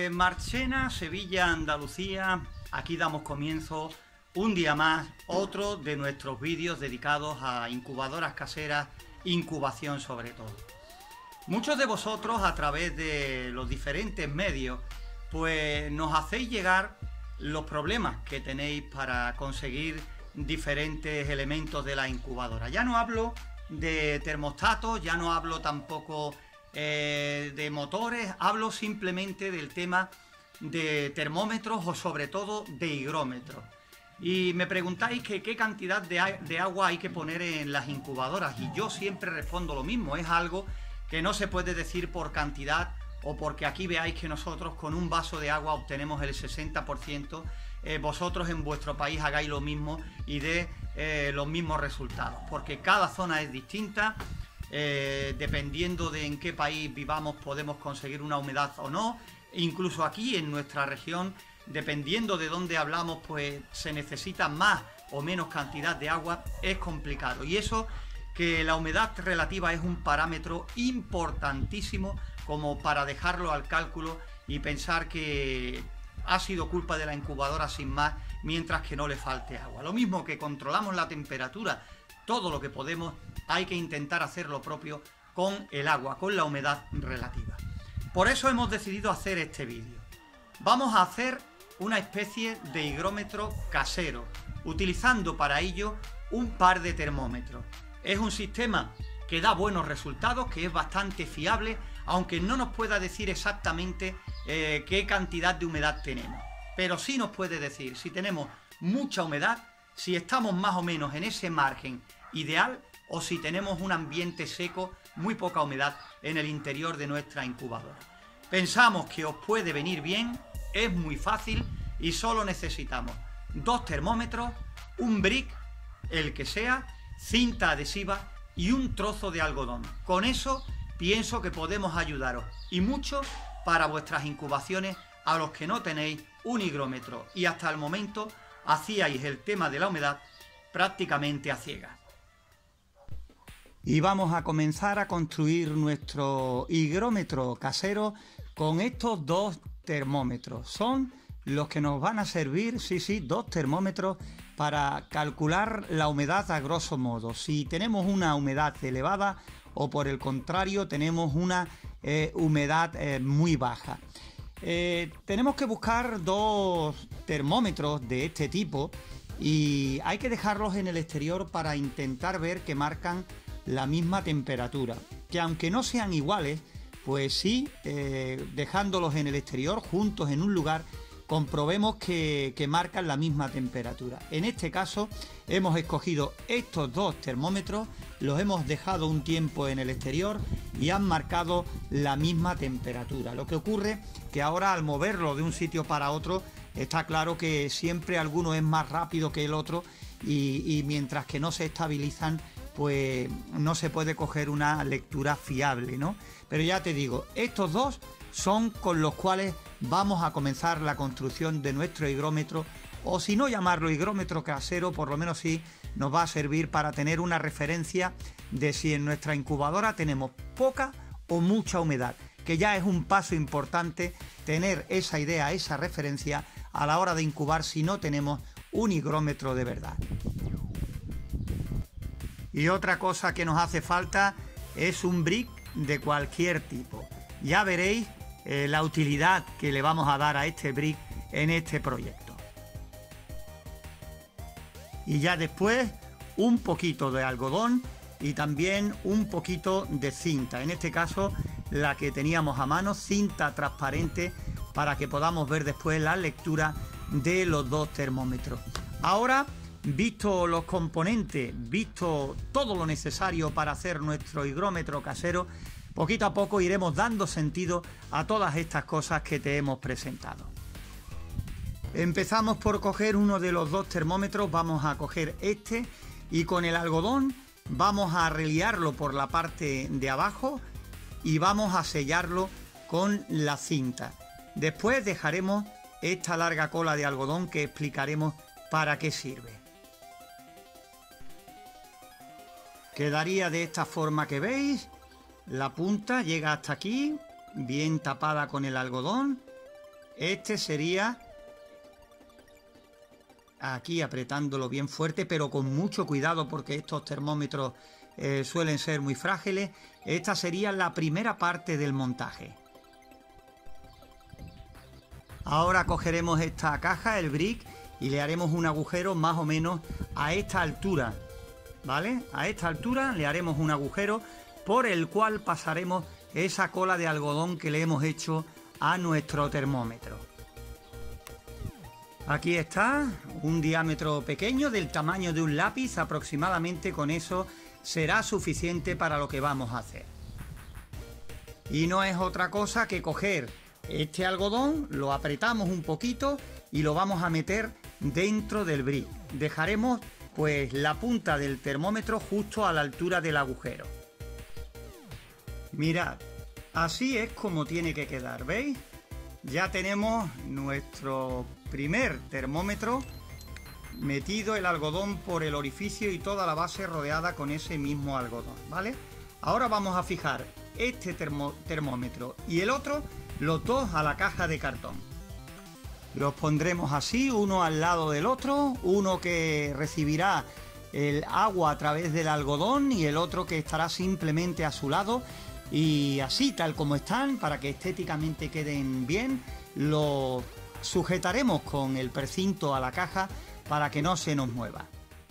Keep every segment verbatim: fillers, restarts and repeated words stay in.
Desde Marchena, Sevilla, Andalucía, aquí damos comienzo un día más, otro de nuestros vídeos dedicados a incubadoras caseras, incubación sobre todo. Muchos de vosotros a través de los diferentes medios pues nos hacéis llegar los problemas que tenéis para conseguir diferentes elementos de la incubadora. Ya no hablo de termostatos, ya no hablo tampoco eh, de motores, hablo simplemente del tema de termómetros o sobre todo de higrómetros. Y me preguntáis que qué cantidad de, de agua hay que poner en las incubadoras y yo siempre respondo lo mismo, es algo que no se puede decir por cantidad o porque aquí veáis que nosotros con un vaso de agua obtenemos el sesenta por ciento, eh, vosotros en vuestro país hagáis lo mismo y de eh, los mismos resultados, porque cada zona es distinta, eh, dependiendo de en qué país vivamos podemos conseguir una humedad o no, incluso aquí en nuestra región, dependiendo de dónde hablamos, pues se necesita más o menos cantidad de agua, es complicado. Y eso que la humedad relativa es un parámetro importantísimo como para dejarlo al cálculo y pensar que ha sido culpa de la incubadora sin más, mientras que no le falte agua. Lo mismo que controlamos la temperatura, todo lo que podemos, hay que intentar hacer lo propio con el agua, con la humedad relativa. Por eso hemos decidido hacer este vídeo. Vamos a hacer una especie de higrómetro casero, utilizando para ello un par de termómetros. Es un sistema que da buenos resultados, que es bastante fiable, aunque no nos pueda decir exactamente eh, qué cantidad de humedad tenemos. Pero sí nos puede decir si tenemos mucha humedad, si estamos más o menos en ese margen ideal o si tenemos un ambiente seco, muy poca humedad en el interior de nuestra incubadora. Pensamos que os puede venir bien, es muy fácil y solo necesitamos dos termómetros, un brick, el que sea, cinta adhesiva y un trozo de algodón. Con eso pienso que podemos ayudaros y mucho para vuestras incubaciones a los que no tenéis un higrómetro y hasta el momento hacíais el tema de la humedad prácticamente a ciegas. Y vamos a comenzar a construir nuestro higrómetro casero con estos dos termómetros. Son los que nos van a servir, sí, sí, dos termómetros para calcular la humedad a grosso modo. Si tenemos una humedad elevada o por el contrario tenemos una eh, humedad eh, muy baja. Eh, tenemos que buscar dos termómetros de este tipo y hay que dejarlos en el exterior para intentar ver que marcan la misma temperatura, que aunque no sean iguales, pues sí, eh, dejándolos en el exterior juntos en un lugar, comprobemos que, que marcan la misma temperatura. En este caso hemos escogido estos dos termómetros, los hemos dejado un tiempo en el exterior y han marcado la misma temperatura. Lo que ocurre que ahora al moverlo de un sitio para otro está claro que siempre alguno es más rápido que el otro y, y mientras que no se estabilizan pues no se puede coger una lectura fiable, ¿no? Pero ya te digo, estos dos son con los cuales vamos a comenzar la construcción de nuestro higrómetro, o si no llamarlo higrómetro casero, por lo menos sí nos va a servir para tener una referencia de si en nuestra incubadora tenemos poca o mucha humedad, que ya es un paso importante tener esa idea, esa referencia a la hora de incubar si no tenemos un higrómetro de verdad. Y otra cosa que nos hace falta es un brick de cualquier tipo. Ya veréis eh, la utilidad que le vamos a dar a este brick en este proyecto. Y ya después un poquito de algodón y también un poquito de cinta. En este caso la que teníamos a mano, cinta transparente, para que podamos ver después la lectura de los dos termómetros. Ahora, visto los componentes, visto todo lo necesario para hacer nuestro higrómetro casero, poquito a poco iremos dando sentido a todas estas cosas que te hemos presentado. Empezamos por coger uno de los dos termómetros, vamos a coger este y con el algodón vamos a reliarlo por la parte de abajo y vamos a sellarlo con la cinta. Después dejaremos esta larga cola de algodón que explicaremos para qué sirve. Quedaría de esta forma que veis, la punta llega hasta aquí, bien tapada con el algodón, Este sería, aquí apretándolo bien fuerte, pero con mucho cuidado porque estos termómetros eh, suelen ser muy frágiles. Esta sería la primera parte del montaje. Ahora cogeremos esta caja, el brick, y le haremos un agujero más o menos a esta altura, ¿vale? A esta altura le haremos un agujero por el cual pasaremos esa cola de algodón que le hemos hecho a nuestro termómetro. Aquí está, un diámetro pequeño del tamaño de un lápiz, aproximadamente con eso será suficiente para lo que vamos a hacer. Y no es otra cosa que coger este algodón, lo apretamos un poquito y lo vamos a meter dentro del brick. Dejaremos pues la punta del termómetro justo a la altura del agujero. Mirad, así es como tiene que quedar, ¿veis? Ya tenemos nuestro primer termómetro metido el algodón por el orificio y toda la base rodeada con ese mismo algodón, ¿vale? Ahora vamos a fijar este termo termómetro y el otro, los dos a la caja de cartón. Los pondremos así, uno al lado del otro, uno que recibirá el agua a través del algodón y el otro que estará simplemente a su lado. Y así, tal como están, para que estéticamente queden bien, lo sujetaremos con el precinto a la caja para que no se nos mueva.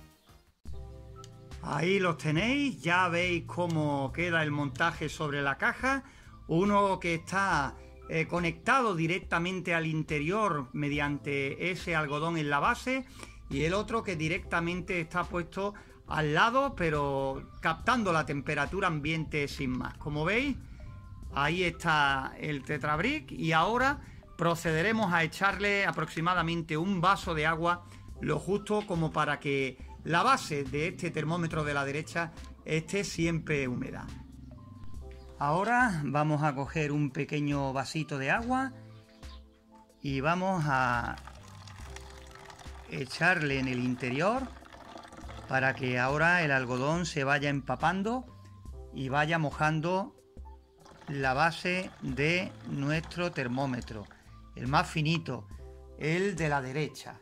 Ahí los tenéis, ya veis cómo queda el montaje sobre la caja. Uno que está eh, conectado directamente al interior mediante ese algodón en la base y el otro que directamente está puesto al lado, pero captando la temperatura ambiente sin más. Como veis, ahí está el tetrabrick y ahora procederemos a echarle aproximadamente un vaso de agua, lo justo como para que la base de este termómetro de la derecha esté siempre húmeda. Ahora vamos a coger un pequeño vasito de agua y vamos a echarle en el interior para que ahora el algodón se vaya empapando y vaya mojando la base de nuestro termómetro, el más finito, el de la derecha.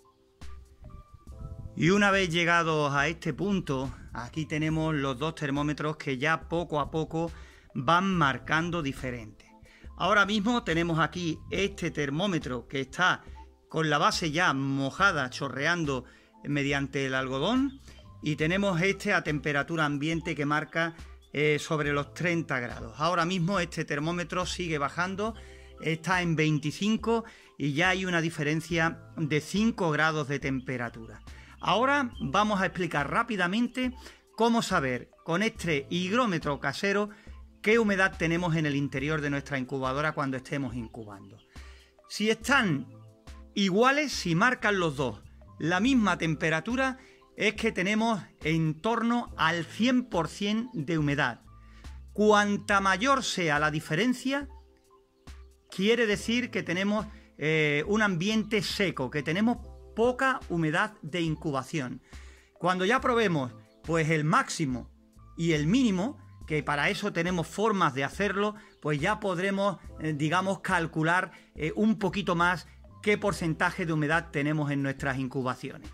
Y una vez llegados a este punto, aquí tenemos los dos termómetros que ya poco a poco van marcando diferente. Ahora mismo tenemos aquí este termómetro que está con la base ya mojada, chorreando mediante el algodón, y tenemos este a temperatura ambiente que marca eh, sobre los treinta grados. Ahora mismo este termómetro sigue bajando, está en veinticinco y ya hay una diferencia de cinco grados de temperatura. Ahora vamos a explicar rápidamente cómo saber con este higrómetro casero qué humedad tenemos en el interior de nuestra incubadora cuando estemos incubando. Si están iguales, si marcan los dos la misma temperatura, es que tenemos en torno al cien por cien de humedad. Cuanta mayor sea la diferencia, quiere decir que tenemos eh, un ambiente seco, que tenemos poca humedad de incubación. Cuando ya probemos pues el máximo y el mínimo, que para eso tenemos formas de hacerlo, pues ya podremos, eh, digamos, calcular eh, un poquito más qué porcentaje de humedad tenemos en nuestras incubaciones.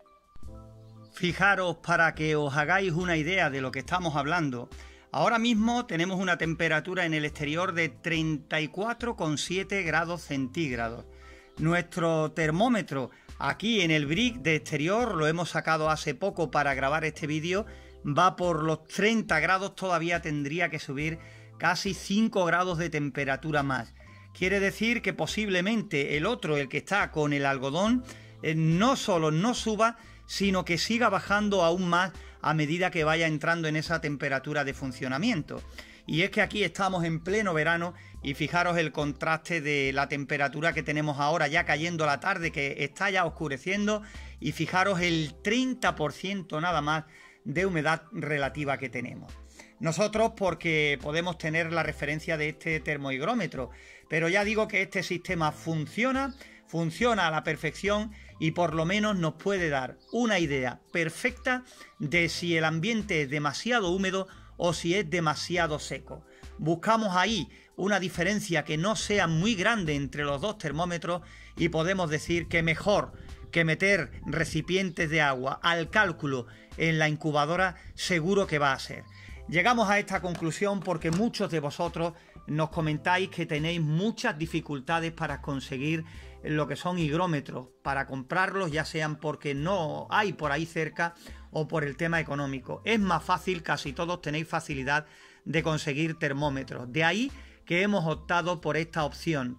Fijaros, para que os hagáis una idea de lo que estamos hablando, ahora mismo tenemos una temperatura en el exterior de treinta y cuatro coma siete grados centígrados. Nuestro termómetro aquí en el brick de exterior, lo hemos sacado hace poco para grabar este vídeo, va por los treinta grados, todavía tendría que subir casi cinco grados de temperatura más. Quiere decir que posiblemente el otro, el que está con el algodón, eh, no solo no suba, sino que siga bajando aún más a medida que vaya entrando en esa temperatura de funcionamiento. Y es que aquí estamos en pleno verano y fijaros el contraste de la temperatura que tenemos ahora ya cayendo la tarde, que está ya oscureciendo, y fijaros el treinta por ciento nada más de humedad relativa que tenemos. Nosotros porque podemos tener la referencia de este termohigrómetro, pero ya digo que este sistema funciona, funciona a la perfección y por lo menos nos puede dar una idea perfecta de si el ambiente es demasiado húmedo o si es demasiado seco. buscamos ahí una diferencia que no sea muy grande entre los dos termómetros y podemos decir que mejor que meter recipientes de agua al cálculo en la incubadora seguro que va a ser. Llegamos a esta conclusión porque muchos de vosotros nos comentáis que tenéis muchas dificultades para conseguir lo que son higrómetros, para comprarlos, ya sean porque no hay por ahí cerca o por el tema económico. Es más fácil, casi todos tenéis facilidad de conseguir termómetros. De ahí que hemos optado por esta opción.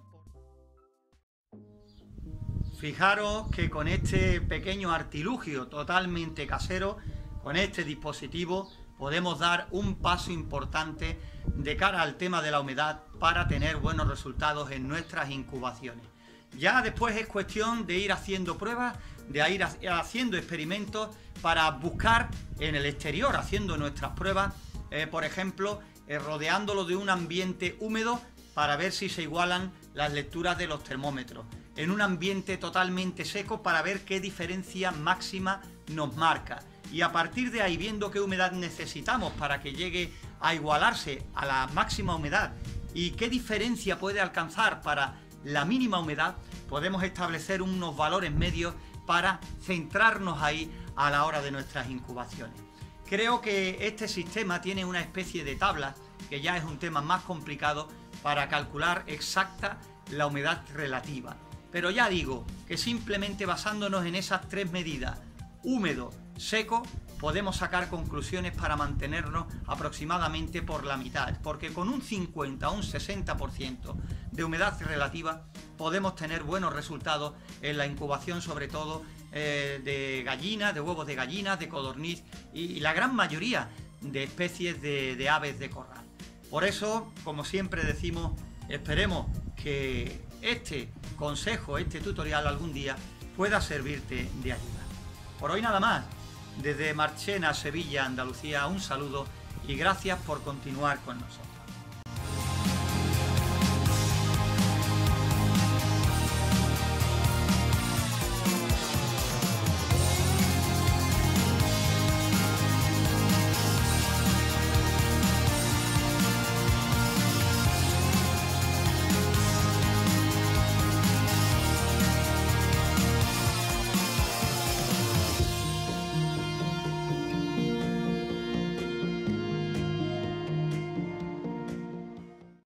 Fijaros que con este pequeño artilugio totalmente casero, con este dispositivo, podemos dar un paso importante de cara al tema de la humedad para tener buenos resultados en nuestras incubaciones. Ya después es cuestión de ir haciendo pruebas, de ir haciendo experimentos para buscar en el exterior, haciendo nuestras pruebas, eh, por ejemplo, eh, rodeándolo de un ambiente húmedo para ver si se igualan las lecturas de los termómetros. En un ambiente totalmente seco para ver qué diferencia máxima nos marca. Y a partir de ahí, viendo qué humedad necesitamos para que llegue a igualarse a la máxima humedad y qué diferencia puede alcanzar para la mínima humedad, podemos establecer unos valores medios para centrarnos ahí a la hora de nuestras incubaciones. Creo que este sistema tiene una especie de tabla, que ya es un tema más complicado para calcular exacta la humedad relativa. Pero ya digo que simplemente basándonos en esas tres medidas, húmedo, seco, podemos sacar conclusiones para mantenernos aproximadamente por la mitad, porque con un cincuenta o un sesenta por ciento de humedad relativa podemos tener buenos resultados en la incubación, sobre todo eh, de gallinas, de huevos de gallinas, de codorniz y, y la gran mayoría de especies de, de aves de corral. Por eso, como siempre decimos, esperemos que este consejo, este tutorial algún día pueda servirte de ayuda. Por hoy nada más. Desde Marchena, Sevilla, Andalucía, un saludo y gracias por continuar con nosotros.